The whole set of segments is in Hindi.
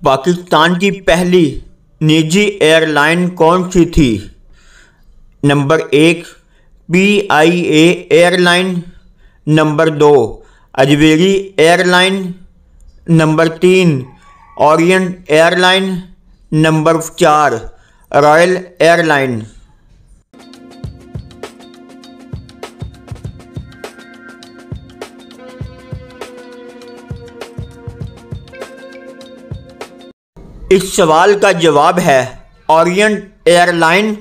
पाकिस्तान की पहली निजी एयरलाइन कौन सी थी? Number 1 PIA airline, number 2 Ajmeri airline, number 3 orient airline, number 4 royal airline. इस सवाल का जवाब है ओरिएंट एयरलाइन।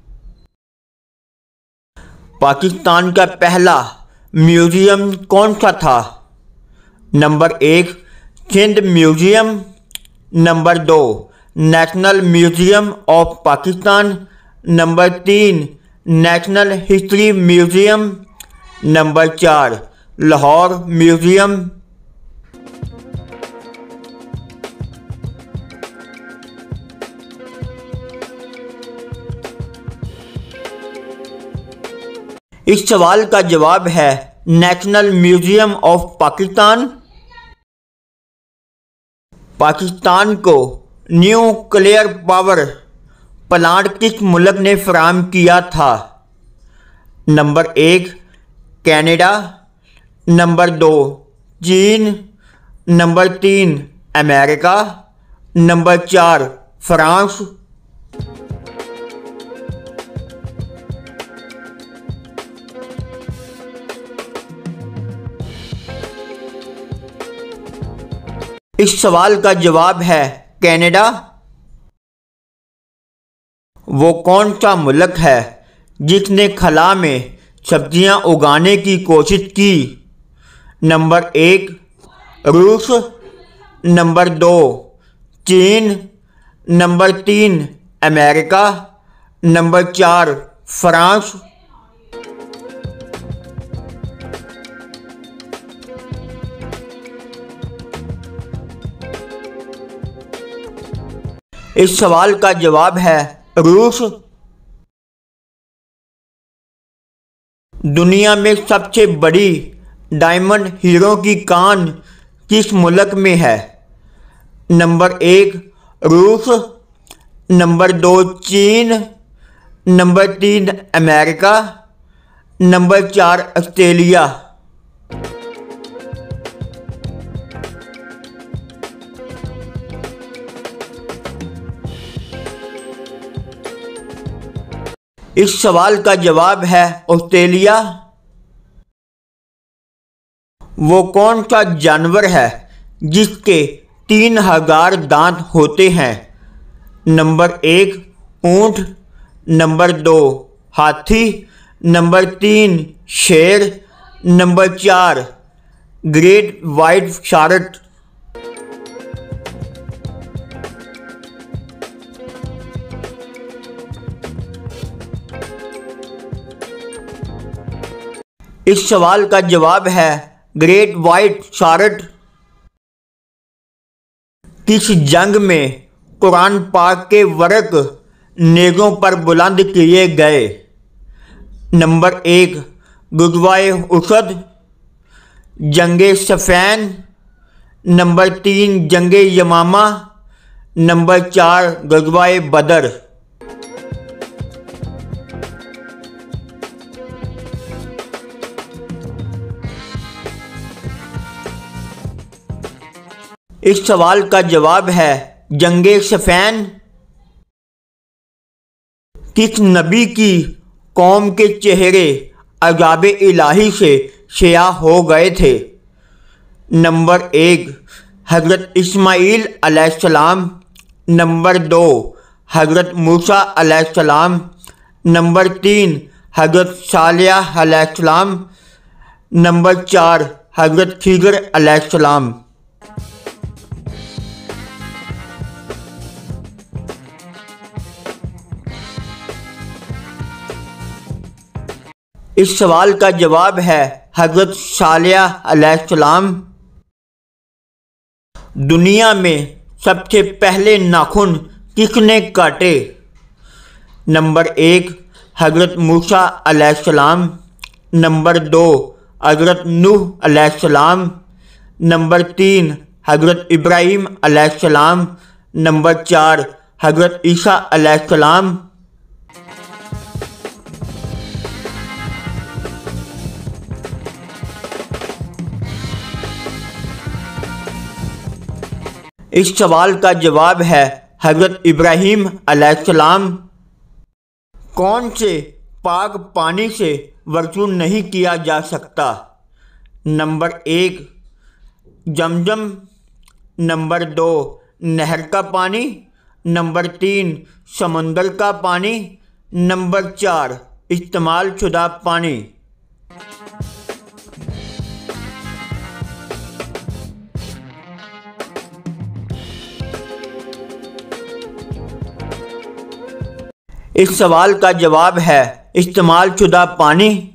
पाकिस्तान का पहला म्यूजियम कौन सा था? Number 1 Sindh museum, number 2 national museum of Pakistan, number 3 national history museum, number 4 Lahore museum. इस सवाल का जवाब है national museum of Pakistan. Pakistan को न्यूक्लियर पावर प्लांट किस मुल्क ने फराहम किया था? नंबर 1 कनाडा, नंबर 2 चीन, नंबर 3 अमेरिका, नंबर 4 फ्रांस। इस सवाल का जवाब है कनाडा। वो कौन सा मुल्क है जिसने खला में सब्जियां उगाने की कोशिश की? नंबर 1 रूस, नंबर 2 चीन, नंबर 3 अमेरिका, नंबर 4 फ्रांस। इस सवाल का जवाब है रूस। दुनिया में सबसे बड़ी डायमंड हीरो की कान किस मुल्क में है? नंबर 1 रूस, नंबर 2 चीन, नंबर 3 अमेरिका, नंबर 4 ऑस्ट्रेलिया। इस सवाल का जवाब है ऑस्ट्रेलिया। वो कौन सा जानवर है जिसके 3000 दांत होते हैं? नंबर 1 ऊंट, नंबर 2 हाथी, नंबर 3 शेर, नंबर 4 ग्रेट वाइट शार्क। इस सवाल का जवाब है ग्रेट वाइट शार्क। किस जंग में कुरान पाक के वर्क नेज़ों पर बुलंद किए गए? नंबर 1 ग़ज़वा-ए उहद, जंगे सफ़ैन, नंबर 3 जंगे यमामा, नंबर 4 ग़ज़वा-ए बदर। इस सवाल का जवाब है जंगे सफ़ैन। किस नबी की कौम के चेहरे अज़ाब इलाही से स्याह हो गए थे? नंबर 1 हज़रत इस्माईल अलैहिस्सलाम, नंबर 2 हज़रत मूसा अलैहिस्सलाम, नंबर 3 हज़रत सालेह अलैहिस्सलाम, नंबर 4 हज़रत खिज़र अलैहिस्सलाम। इस सवाल का जवाब है हज़रत सालेह अलैहिस्सलाम। दुनिया में सबसे पहले नाखून किसने काटे? नंबर 1 हज़रत मूसा अलैहिस्सलाम, नंबर 2 हज़रत नूह अलैहिस्सलाम, नंबर 3 हज़रत इब्राहीम अलैहिस्सलाम, नंबर 4 हज़रत ईसा अलैहिस्सलाम। इस सवाल का जवाब है हज़रत इब्राहीम अलैहिस्सलाम। कौन से पाक पानी से वज़ू नहीं किया जा सकता? नंबर 1 जमजम, नंबर 2 नहर का पानी, नंबर 3 समंदर का पानी, नंबर 4 इस्तेमाल शुदा पानी। इस सवाल का जवाब है इस्तेमाल शुदा पानी।